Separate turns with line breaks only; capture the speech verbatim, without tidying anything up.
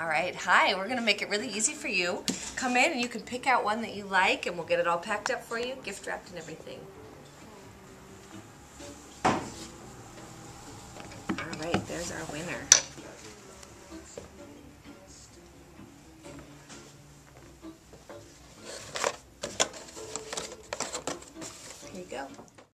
All right, hi, we're gonna make it really easy for you. Come in and you can pick out one that you like and we'll get it all packed up for you, gift wrapped and everything. All right, there's our winner.